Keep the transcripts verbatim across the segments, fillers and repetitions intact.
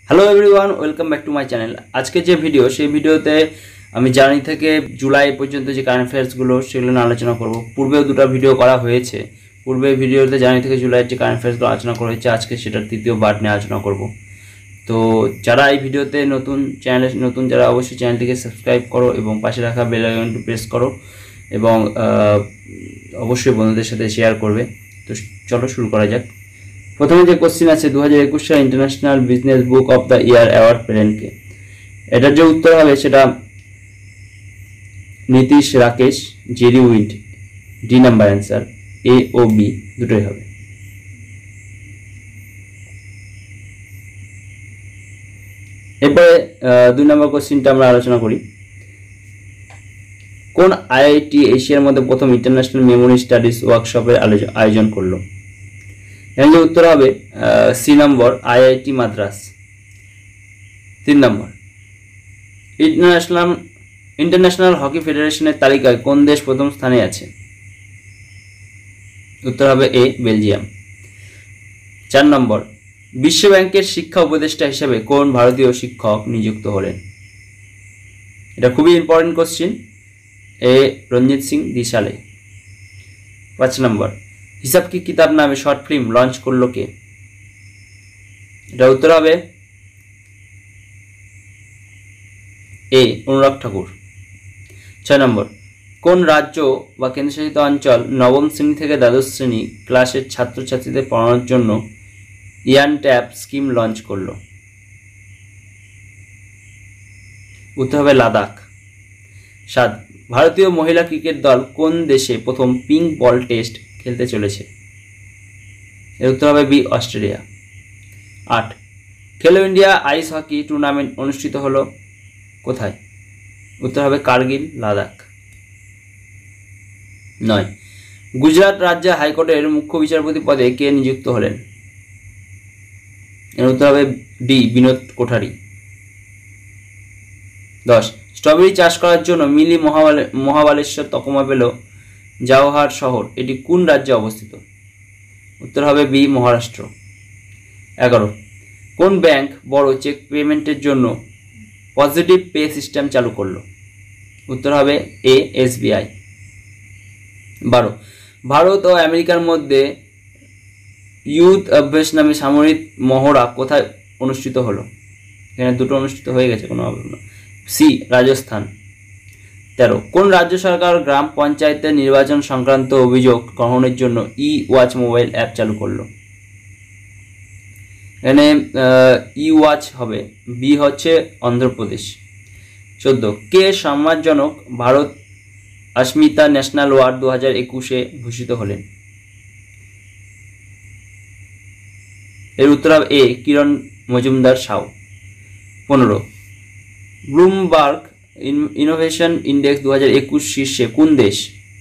Hello everyone, welcome back to my channel. আজকে যে video, সেই ভিডিওতে আমি জানুয়ারি থেকে জুলাই পর্যন্ত যে কারেন্ট অ্যাফেয়ার্সগুলো সেগুলো নিয়ে আলোচনা করব। পূর্বেও দুটো ভিডিও করা হয়েছে। পূর্বে ভিডিওতে জানুয়ারি থেকে জুলাইয়ের যে কারেন্ট অ্যাফেয়ার্সগুলো আলোচনা করা হয়েছে, আজকে সেটার তৃতীয় পার্ট নিয়ে আলোচনা করব। তো যারা এই ভিডিওতে নতুন, চ্যানেলে নতুন যারা, অবশ্যই চ্যানেলটিকে সাবস্ক্রাইব করো এবং পাশে রাখা বেল আইকনটি প্রেস করো এবং অবশ্যই বন্ধুদের সাথে শেয়ার করবে। তো চলো শুরু করা যাক। প্রথমে যে কোশ্চিন আছে, দু হাজার একুশ সালে international business book of the year award পেলেনকে? এটার যে উত্তর হবে সেটা Nitish Rakesh, Jerry Wind, D number answer, A ও বি দুটোই হবে। এরপরে দুই নম্বর কোশ্চিনটা আমরা আলোচনা করি। কোন আইআইটি এশিয়ার মধ্যে প্রথম ইন্টারন্যাশনাল মেমোরি স্টাডিজ ওয়ার্কশপের আয়োজন করলো? এর যে উত্তর হবে সি নম্বর, আইআইটি মাদ্রাস। তিন নম্বর, ইন্টারন্যাশনাল ইন্টারন্যাশনাল হকি ফেডারেশনের তালিকায় কোন দেশ প্রথম স্থানে আছে? উত্তর হবে এ, বেলজিয়াম। চার নম্বর, বিশ্ব ব্যাংকের শিক্ষা উপদেষ্টা হিসেবে কোন ভারতীয় শিক্ষক নিযুক্ত হলেন? এটা খুবই important question. A, Ranjit Singh Disale. পাঁচ নম্বর, হিসাব কি কিতাব নামে শর্ট ফিল্ম লঞ্চ করলো কে? এটা উত্তর হবে এ, অনুরাগ ঠাকুর। ছয় নম্বর, কোন রাজ্য বা কেন্দ্রশাসিত অঞ্চল নবম শ্রেণী থেকে দ্বাদশ শ্রেণী ক্লাসের ছাত্রছাত্রীদের পড়ানোর জন্য ইয়ান ট্যাব স্কিম লঞ্চ করলো? উত্তর হবে লাদাখ। সাত, ভারতীয় মহিলা ক্রিকেট দল কোন দেশে প্রথম পিঙ্ক বল টেস্ট খেলতে চলেছে? এর উত্তর হবে বি, অস্ট্রেলিয়া। আট, খেলো ইন্ডিয়া আইস হকি টুর্নামেন্ট অনুষ্ঠিত হলো কোথায়? উত্তর হবে কার্গিল, লাদাখ। নয়, গুজরাট রাজ্য হাইকোর্টের মুখ্য বিচারপতি পদে কে নিযুক্ত হলেন? এর উত্তর হবে ডি, বিনোদ কোঠারি। দশ, স্ট্রবেরি চাষ করার জন্য মিলি মহাবালে মহাবালেশ্বর তকমা পেল জওহর শহর, এটি কোন রাজ্যে অবস্থিত? উত্তর হবে বি, মহারাষ্ট্র। এগারো, কোন ব্যাংক বড় চেক পেমেন্টের জন্য পজিটিভ পে সিস্টেম চালু করলো? উত্তর হবে এ, এসবিআই। বারো, ভারত ও আমেরিকার মধ্যে ইউথ অভ্যাস নামে সামরিক মহড়া কোথায় অনুষ্ঠিত হলো? এখানে দুটো অনুষ্ঠিত হয়ে গেছে, কোনো অভাব না। সি, রাজস্থান। তেরো, কোন রাজ্য সরকার গ্রাম পঞ্চায়েতের নির্বাচন সংক্রান্ত অভিযোগ গ্রহণের জন্য ই ওয়াচ মোবাইল অ্যাপ চালু করলো? এখানে ই ওয়াচ হবে বি, হচ্ছে অন্ধ্রপ্রদেশ। চোদ্দ, কে সম্মানজনক ভারত অস্মিতা ন্যাশনাল অ্যাওয়ার্ড দু হাজার একুশে ভূষিত হলেন? এর উত্তর হবে এ, কিরণ মজুমদার সাউ। পনেরো, ব্লুমবার্গ ইনোভেশন ইন্ডেক্স দু হাজার একুশ শীর্ষে কোন দেশ?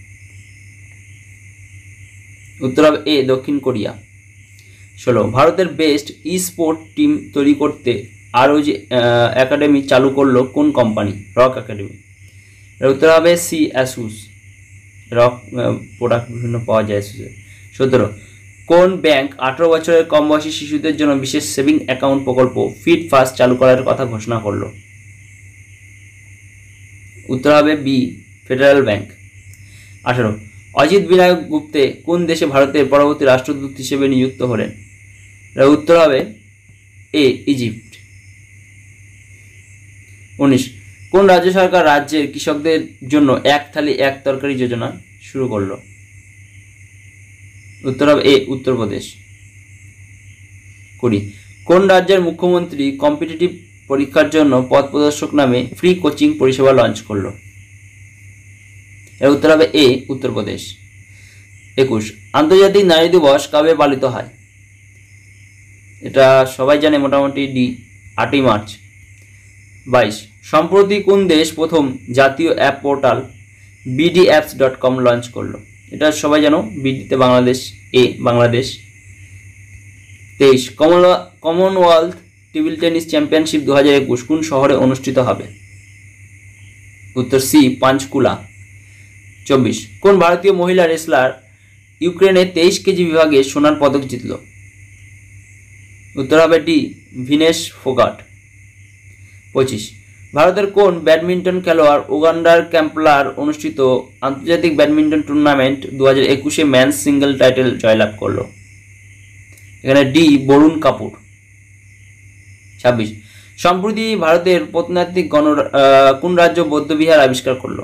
উত্তর হবে এ, দক্ষিণ কোরিয়া। ষোলো, ভারতের বেস্ট ই স্পোর্ট টিম তৈরি করতে আরও যে একাডেমি চালু করলো কোন কোম্পানি? Rock academy. এর উত্তর হবে সি, অ্যাসুস। রক প্রোডাক্ট বিভিন্ন পাওয়া যায় অ্যাসুসে। সতেরো, কোন ব্যাংক আঠারো বছরের কম বয়সী শিশুদের জন্য বিশেষ সেভিং অ্যাকাউন্ট প্রকল্প ফিট ফাস্ট চালু করার কথা ঘোষণা করলো? উত্তর হবে বি, ফেডারেল ব্যাংক। আঠারো, অজিত বিনায়ক গুপ্তে কোন দেশে ভারতের পরবর্তী রাষ্ট্রদূত হিসেবে নিযুক্ত হলেন? এর উত্তর হবে এ, ইজিপ্ট। উনিশ, কোন রাজ্য সরকার রাজ্যের কৃষকদের জন্য এক থালি এক তরকারি যোজনা শুরু করলো? উত্তর হবে এ, উত্তরপ্রদেশ। কুড়ি, কোন রাজ্যের মুখ্যমন্ত্রী কম্পিটিটিভ পরীক্ষার জন্য পথ প্রদর্শক নামে ফ্রি কোচিং পরিষেবা লঞ্চ করলো? এর উত্তর হবে এ, উত্তরপ্রদেশ। একুশ, আন্তর্জাতিক নারী দিবস কবে পালিত হয়? এটা সবাই জানে মোটামুটি, ডি, আটই মার্চ। বাইশ, সম্প্রতি কোন দেশ প্রথম জাতীয় app portal BD apps dot com launch করলো? এটা সবাই জানো, বিডিতে বাংলাদেশ, এ, বাংলাদেশ। তেইশ, কমনওয়েলথ টেবিল টেনিস চ্যাম্পিয়নশিপ দু হাজার একুশ কোন শহরে অনুষ্ঠিত হবে? উত্তর সি, পাঞ্চকুলা। চব্বিশ, কোন ভারতীয় মহিলা রেসলার ইউক্রেনে তেইশ কেজি বিভাগে সোনার পদক জিতল? उत्तर হবে ডি ভিনেশ ফোগাট। পঁচিশ ভারতের কোন ব্যাডমিন্টন খেলোয়াড় উগান্ডার ক্যাম্পলার অনুষ্ঠিত আন্তর্জাতিক ব্যাডমিন্টন টুর্নামেন্ট দু হাজার একুশে ম্যান সিঙ্গেল টাইটেল জয়লাভ করল? এখানে ডি বরুণ কাপুর। ছাব্বিশ সম্প্রতি ভারতের প্রত্নতাত্ত্বিক গণ কোন রাজ্য বৌদ্ধবিহার আবিষ্কার করল?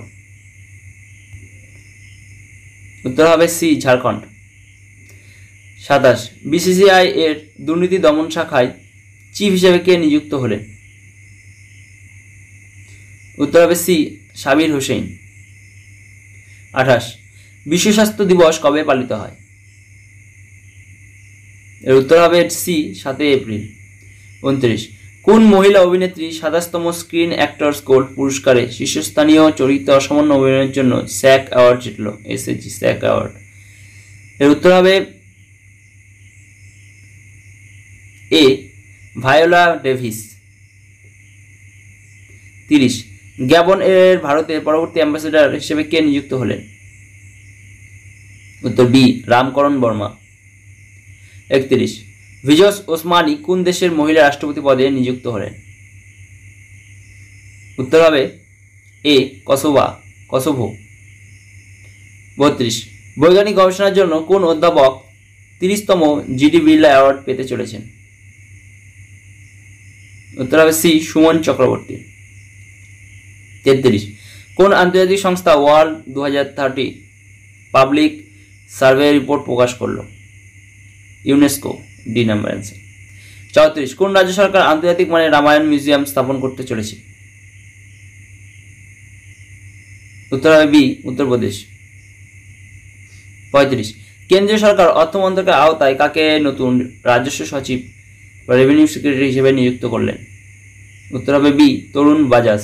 উত্তর হবে সি ঝাড়খণ্ড। সাতাশ বিসিসিআই এর দুর্নীতি দমন শাখায় চিফ হিসেবে কে নিযুক্ত হলেন? উত্তর হবে সি সাবির হোসেন। আঠাশ বিশ্ব স্বাস্থ্য দিবস কবে পালিত হয়? এর উত্তর হবে সি সাতই এপ্রিল। উনত্রিশ কোন মহিলা অভিনেত্রী সাতাশতম স্ক্রিন অ্যাক্টরস গোল্ড পুরস্কারে শীর্ষস্থানীয় চরিত্রে অসামান্য অভিনয়ের জন্য স্যাক অ্যাওয়ার্ড জিতল? SAG SAG award. এর উত্তর হবে এ ভায়োলা ডেভিস। তিরিশ গ্যাবন এর ভারতের পরবর্তী অ্যাম্বাসেডর হিসেবে কে নিযুক্ত হলেন? উত্তর বি রামকরণ বর্মা। একত্রিশ ভিজস ওসমানী কোন দেশের মহিলা রাষ্ট্রপতি পদে নিযুক্ত হলেন? উত্তর হবে এ কসোভা কসোভো। বত্রিশ বৈজ্ঞানিক গবেষণার জন্য কোন অধ্যাপক তিরিশতম জিডি বিড়লা অ্যাওয়ার্ড পেতে চলেছেন? উত্তর হবে সি সুমন চক্রবর্তী। তেত্রিশ কোন আন্তর্জাতিক সংস্থা ওয়ার্ল্ড দু হাজার থার্টি পাবলিক সার্ভে রিপোর্ট প্রকাশ করল? ইউনেস্কো। D number answer. চৌত্রিশ কোন রাজ্য সরকার আন্তর্জাতিক মানের রামায়ণ মিউজিয়াম স্থাপন করতে চলেছে? উত্তর হবে বি উত্তরপ্রদেশ। পঁয়ত্রিশ কেন্দ্রীয় সরকার অর্থ মন্ত্রকের আওতায় কাকে নতুন রাজস্ব সচিব বা রেভিনিউ সেক্রেটারি হিসেবে নিযুক্ত করলেন? উত্তর হবে বি তরুণ বাজাজ।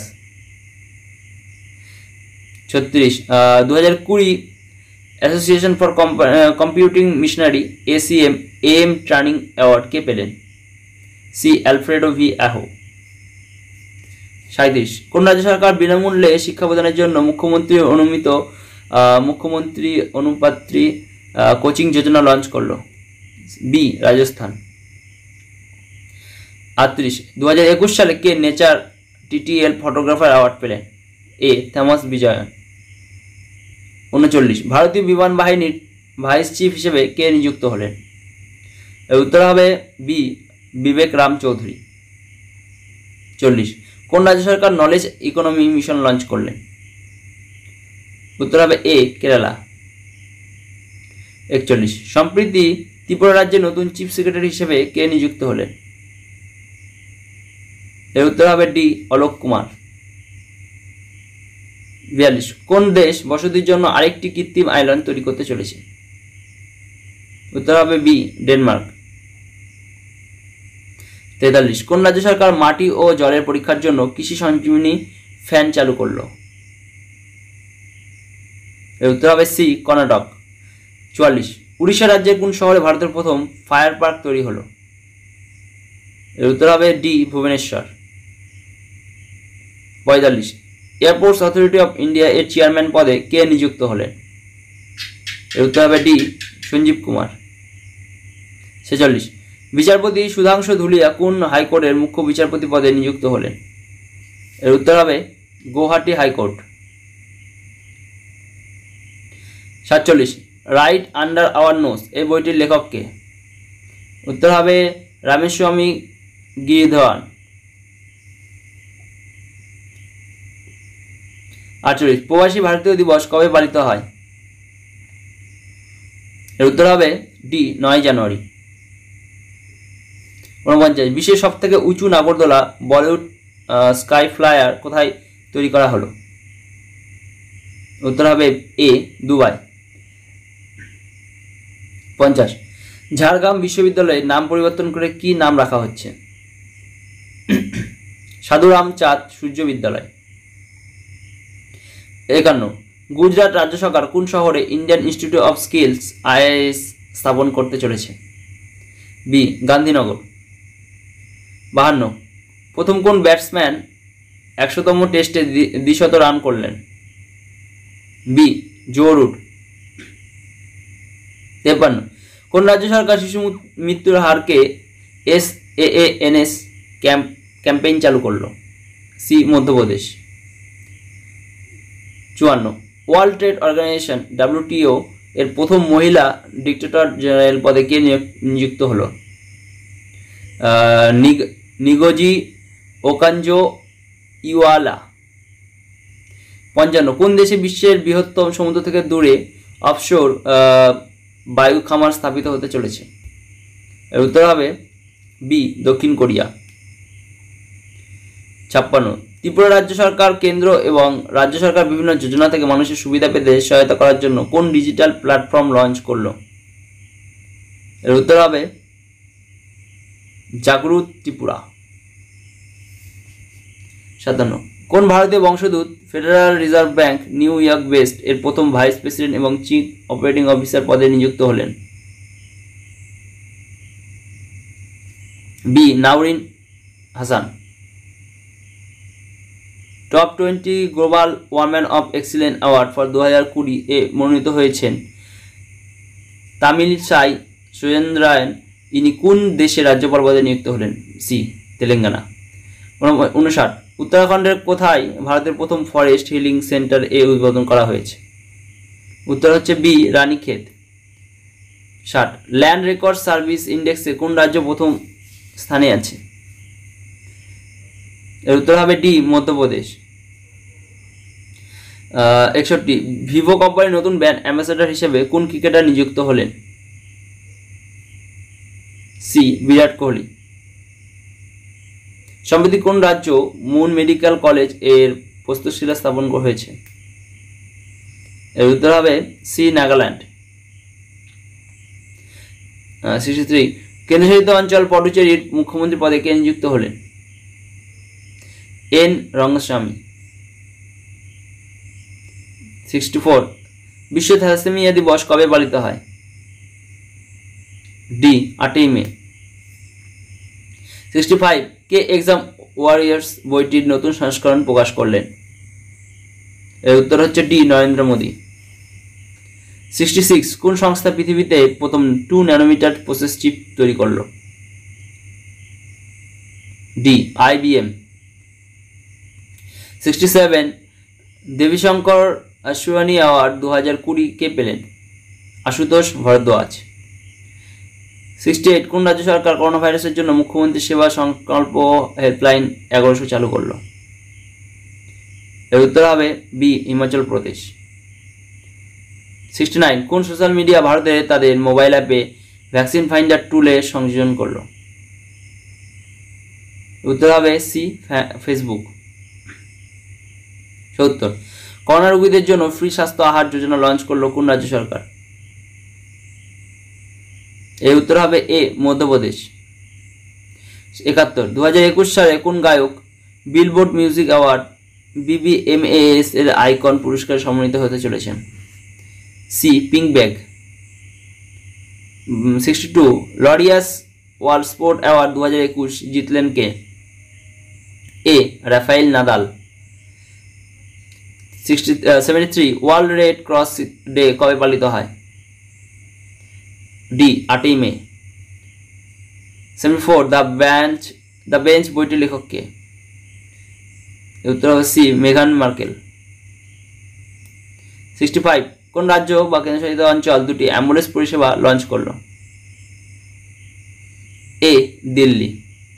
ছত্রিশ দু হাজার কুড়ি association for computing machinery ACM M Turing award কে পেলেন? C Alfredo V Aho. সাঁইত্রিশ কোন রাজ্য সরকার বিনামূল্যে শিক্ষা প্রদানের জন্য মুখ্যমন্ত্রী অনুমিত মুখ্যমন্ত্রী অনুপাত্রী কোচিং যোজনা লঞ্চ করল? বি রাজস্থান। আটত্রিশ দু হাজার একুশ সালে কে নেচার টিটিএল ফটোগ্রাফার অ্যাওয়ার্ড পেলেন? A Thomas Vijayan. উনচল্লিশ ভারতীয় বিমান বাহিনীর ভাইস চিফ হিসেবে কে নিযুক্ত হলেন? এর উত্তর হবে বি বিবেক রাম চৌধুরী। চল্লিশ কোন রাজ্য সরকার নলেজ ইকোনমি মিশন লঞ্চ করলেন? উত্তর হবে এ কেরালা। একচল্লিশ সম্প্রতি ত্রিপুরা রাজ্যের নতুন চিফ সেক্রেটারি হিসেবে কে নিযুক্ত হলেন? এর উত্তর হবে ডি অলোক কুমার। বিয়াল্লিশ কোন দেশ বসতির জন্য আরেকটি কৃত্রিম আইল্যান্ড তৈরি করতে চলেছে? উত্তর হবে বি ডেনমার্ক। তেতাল্লিশ কোন রাজ্য সরকার মাটি ও জলের পরীক্ষার জন্য কৃষি সঞ্জীবনী ফ্যান চালু করল? এর উত্তর হবে সি কর্ণাটক। চুয়াল্লিশ উড়িষ্যা রাজ্যের কোন শহরে ভারতের প্রথম ফায়ার পার্ক তৈরি হলো? এর উত্তর হবে ডি ভুবনেশ্বর। পঁয়তাল্লিশ এয়ারপোর্টস অথরিটি অফ ইন্ডিয়া এর চেয়ারম্যান পদে কে নিযুক্ত হলেন? এর উত্তর হবে ডি সঞ্জীব কুমার। ছেচল্লিশ বিচারপতি সুধাংশু ধুলিয়া কোন হাইকোর্টের মুখ্য বিচারপতি পদে নিযুক্ত হলেন? এর উত্তর হবে গৌহাটি হাইকোর্ট। সাতচল্লিশ রাইট আন্ডার আওয়ার নোজ এই বইটির লেখক কে? উত্তর হবে রামেস্বামী গিরিধওয়ান। আটচল্লিশ প্রবাসী ভারতীয় দিবস কবে পালিত হয়? এর উত্তর হবে ডি নয় জানুয়ারি। ঊনপঞ্চাশ বিশ্বের সব থেকে উঁচু নাগরদোলা বলিউড স্কাই ফ্লায়ার কোথায় তৈরি করা হলো? উত্তর হবে এ দুবাই। পঞ্চাশ ঝাড়গ্রাম বিশ্ববিদ্যালয়ের নাম পরিবর্তন করে কি নাম রাখা হচ্ছে? সাধুরাম চাঁদ সূর্য বিদ্যালয়। একান্ন গুজরাট রাজ্য সরকার কোন শহরে Indian Institute of Skills IIS স্থাপন করতে চলেছে? বি গান্ধীনগর। বাহান্ন প্রথম কোন ব্যাটসম্যান একশোতম টেস্টে দ্বিশত রান করলেন? B Joe Root. তেপান্ন কোন রাজ্য সরকার শিশু মৃত্যুর হারকে S A N S camp campaign চালু করলো? সি মধ্যপ্রদেশ। চুয়ান্ন, ওয়ার্ল্ড ট্রেড অর্গানাইজেশন ডাব্লিউটিও এর প্রথম মহিলা ডিরেক্টর জেনারেল পদে কে নিযুক্ত হলো? নিগোজি ওকানজো ইওয়ালা। পঞ্চান্ন, কোন দেশে বিশ্বের বৃহত্তম সমুদ্র থেকে দূরে অফশোর বায়ু খামার স্থাপিত হতে চলেছে? এর উত্তর হবে বি দক্ষিণ কোরিয়া। ছাপ্পান্ন, ত্রিপুরা রাজ্য সরকার কেন্দ্র এবং রাজ্য সরকার বিভিন্ন যোজনা থেকে মানুষের সুবিধা পেতে সহায়তা করার জন্য কোন ডিজিটাল প্ল্যাটফর্ম লঞ্চ করলো? এর উত্তর হবে জাগরুক ত্রিপুরা। সাতান্ন, কোন ভারতীয় বংশোদ্ভূত federal reserve bank New York best এর প্রথম ভাইস প্রেসিডেন্ট এবং চিফ অপারেটিং অফিসার পদে নিযুক্ত হলেন? B Naureen Hassan. Top twenty global women of excellence award for দু হাজার কুড়ি এ মনোনীত হয়েছেন তামিলিসাই সুরেন্দ্রায়ন। ইনি কোন দেশে রাজ্যপাল পদে নিযুক্ত হলেন? সি তেলেঙ্গানা। উনষাট, উত্তরাখণ্ডের কোথায় ভারতের প্রথম ফরেস্ট হিলিং সেন্টার এ উদ্বোধন করা হয়েছে? উত্তর হচ্ছে বি রানীক্ষেত। ষাট, ল্যান্ড রেকর্ড সার্ভিস ইন্ডেক্সে কোন রাজ্য প্রথম স্থানে আছে? এর উত্তর হবে ডি মধ্যপ্রদেশ। একষট্টি, ভিভো কোম্পানির নতুন ব্র্যান্ড অ্যাম্বাসেডর হিসেবে কোন ক্রিকেটার নিযুক্ত হলেন? সি বিরাট কোহলি। সম্প্রতি কোন রাজ্য মুন মেডিকেল কলেজ এর প্রস্তরশিলা স্থাপন হয়েছে? এর উত্তর হবে সি নাগাল্যান্ড। সিক্সটি থ্রি, কেন্দ্রশাসিত অঞ্চল পডুচেরির মুখ্যমন্ত্রী পদে কে নিযুক্ত হলেন? এন রঙ্গস্বামী। সিক্সটি ফোর, বিশ্ব থ্যালাসেমিয়া দিবস কবে পালিত হয়? ডি আটই মে। সিক্সটি ফাইভ, কে এক্সাম ওয়ারিয়ার্স বইটির নতুন সংস্করণ প্রকাশ করলেন? এর উত্তর হচ্ছে D Narendra Modi. Sixty six, কোন সংস্থা পৃথিবীতে প্রথম টু ন্যানোমিটার প্রসেস চিপ তৈরি করলো? D IBM. Sixty seven, Devishankar আশ্বানি অ্যাওয়ার্ড দু হাজার কুড়ি কে পেলেন? আশুতোষ ভরদ্বাজ। সিক্সটি এইট, কোন রাজ্য সরকার করোনা ভাইরাসের জন্য মুখ্যমন্ত্রী সেবা সংকল্প হেল্পলাইন এগারোশো চালু করলো? এর উত্তর হবে B Himachal Pradesh. Sixty nine, কোন সোশ্যাল মিডিয়া ভারতে তাদের মোবাইল অ্যাপে ভ্যাকসিন ফাইন্ডার টুলে সংযোজন করলো? উত্তর হবে সি ফেসবুক। সত্তর, করোনা রোগীদের জন্য ফ্রি স্বাস্থ্য আহার যোজনা লঞ্চ করলো কোন রাজ্য সরকার? এর উত্তর হবে এ মধ্যপ্রদেশ। একাত্তর, দু হাজার একুশ সালে কোন গায়ক বিলবোর্ড মিউজিক অ্যাওয়ার্ড বিবিএমএএস এর আইকন পুরস্কার সম্মানিত হতে চলেছেন? C pink bag. Sixty two, Laureus world sport award দু হাজার একুশ জিতলেন কে? A Rafael Nadal. Sixty seventy three, world red cross day কবে পালিত হয়? ডি আটই মে। সেভেন্টি ফোর, দ্য বেঞ্চ দ্য বেঞ্চ বইটির লেখক কে? উত্তর হবে সি মেঘান মার্কেল। সিক্সটি ফাইভ, কোন রাজ্য বা কেন্দ্রশাসিত অঞ্চল দুটি অ্যাম্বুলেন্স পরিষেবা লঞ্চ করলো? A Delhi.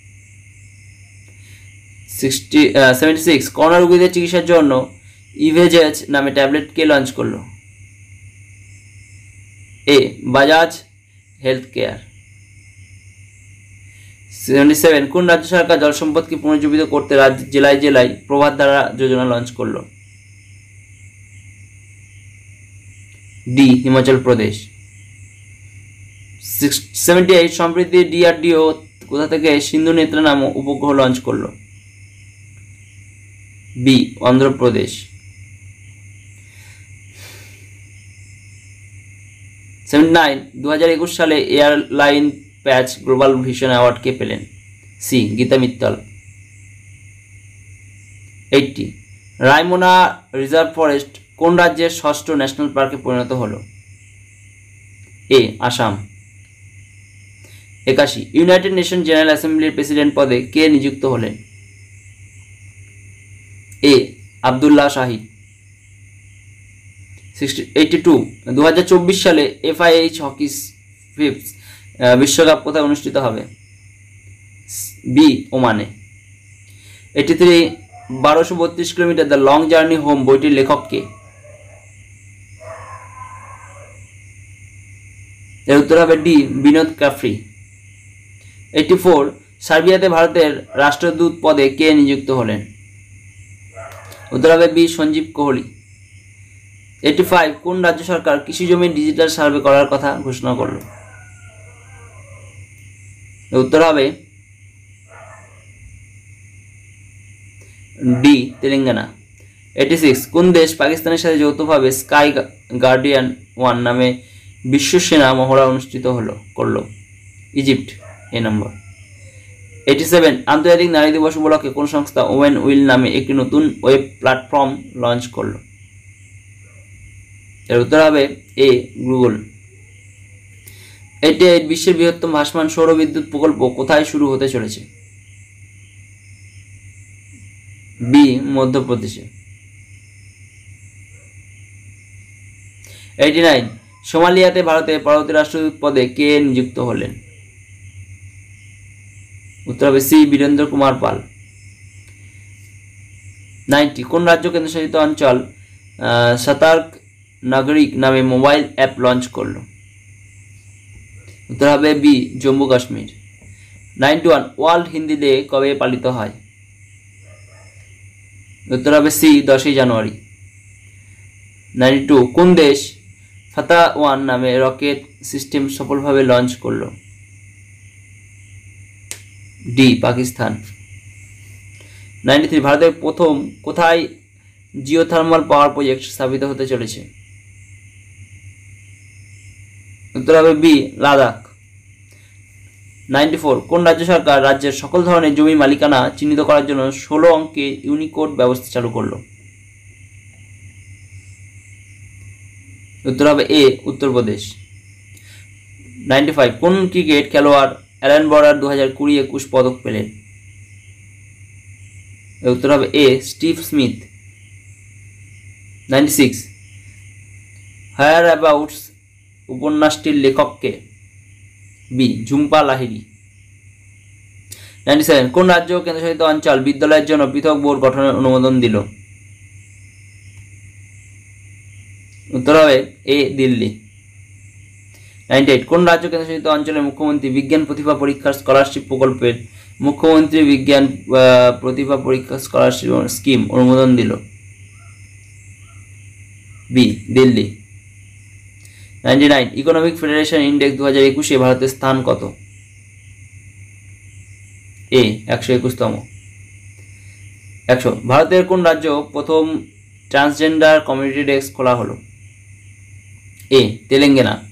Sixty seventy six, corona রোগীদের চিকিৎসার জন্য ইভেজেজ নামে ট্যাবলেট কে লঞ্চ করলো? A Bajaj health care. সেভেন্টি সেভেন, কোন রাজ্য সরকার জল সম্পদকে পুনর্জীবিত করতে রাজ্য জেলায় জেলায় প্রভাত ধারা যোজনা লঞ্চ করলো? D Himachal Pradesh. Seventy eight, সম্প্রতি ডিআরডিও কোথা থেকে সিন্ধু নেত্রা নাম উপগ্রহ লঞ্চ করলো? বি অন্ধ্রপ্রদেশ। সেভেন্টি নাইন, দু হাজার একুশ সালে airline patch global vision award কে পেলেন? C Gita Mittal. Eighty, Raimona reserve forest কোন রাজ্যের ষষ্ঠ ন্যাশনাল পার্কে পরিণত হলো? এ আসাম। একাশি ইউনাইটেড নেশন জেনারেল অ্যাসেম্বলির প্রেসিডেন্ট পদে কে নিযুক্ত হলেন? A Abdulla Shahid. Sixty eighty two দু হাজার চব্বিশ সালে এফআইএইচ হকি ফিফথ বিশ্বকাপ কোথায় অনুষ্ঠিত হবে? বি ওমানে। এইটি থ্রি বারোশো বত্রিশ kilometre the long journey home বইটির লেখক কে? এর উত্তর হবে D Vinod Kapri. Eighty four সার্বিয়াতে ভারতের রাষ্ট্রদূত পদে কে নিযুক্ত হলেন? উত্তর হবে B Sanjiv Kohli. Eighty five কোন রাজ্য সরকার কৃষি জমির ডিজিটাল সার্ভে করার কথা ঘোষণা করল? উত্তর হবে ডি তেলেঙ্গানা। এইটি সিক্স কোন দেশ পাকিস্তানের সাথে যৌথভাবে স্কাই গার্ডিয়ান ওয়ান নামে বিশ্ব সেনা মহড়া অনুষ্ঠিত হলো করলো? ইজিপ্ট এ নম্বর। এইটি সেভেন আন্তর্জাতিক নারী দিবস উপলক্ষে কোন সংস্থা ওমেন উইল নামে একটি নতুন ওয়েব প্ল্যাটফর্ম লঞ্চ করলো? এর উত্তর হবে এ গুগল। এইটি এইট বিশ্বের বৃহত্তম ভাসমান সৌর বিদ্যুৎ প্রকল্প কোথায় শুরু হতে চলেছে? বি মধ্যপ্রদেশে। এইটি নাইন সোমালিয়াতে ভারতের পরবর্তী রাষ্ট্রদূত পদে কে নিযুক্ত হলেন? উত্তর হবে সি বীরেন্দ্র কুমার পাল। নাইনটি কোন রাজ্য কেন্দ্রশাসিত অঞ্চল সতর্ক নাগরিক নামে মোবাইল অ্যাপ লঞ্চ করলো? উত্তর হবে B Jammu Kashmir. Ninety one world Hindi day কবে পালিত হয়? উত্তর হবে সি দশই জানুয়ারি। নাইনটি টু কোন দেশ ফাতা ওয়ান নামে রকেট সিস্টেম সফলভাবে লঞ্চ করলো? ডি পাকিস্তান। নাইনটি থ্রি ভারতের প্রথম কোথায় জিওথার্মাল পাওয়ার প্রজেক্ট স্থাপিত হতে চলেছে? উত্তর হবে বি লাদাখ। নাইনটি ফোর কোন রাজ্য সরকার রাজ্যের সকল ধরনের জমি মালিকানা চিহ্নিত করার জন্য ষোলো অঙ্কে ইউনিকোড ব্যবস্থা চালু করলো? উত্তর হবে এ উত্তরপ্রদেশ। নাইনটি ফাইভ কোন ক্রিকেট খেলোয়াড় অ্যালান বর্ডার দু হাজার কুড়ি একুশ পদক পেলেন? উত্তর হবে A Steve Smith. Ninety six whereabouts উপন্যাসটির লেখককে? B Jhumpa Lahiri. Ninety seven কোন রাজ্য কেন্দ্রশাসিত অঞ্চল বিদ্যালয়ের জন্য পৃথক বোর্ড গঠনের অনুমোদন দিল? উত্তর হবে এ দিল্লি। নাইনটি এইট কোন রাজ্য কেন্দ্রশাসিত অঞ্চলের মুখ্যমন্ত্রী বিজ্ঞান প্রতিভা পরীক্ষা স্কলারশিপ প্রকল্পের মুখ্যমন্ত্রী বিজ্ঞান প্রতিভা পরীক্ষা স্কলারশিপ স্কিম অনুমোদন দিল? B Delhi. Ninety nine economic federation index দু হাজার একুশে ভারতের স্থান কত? এ একশো একুশতম। একশো ভারতের কোন রাজ্য প্রথম ট্রান্সজেন্ডার কমিউনিটি ডেস্ক খোলা হলো? এ তেলেঙ্গানা।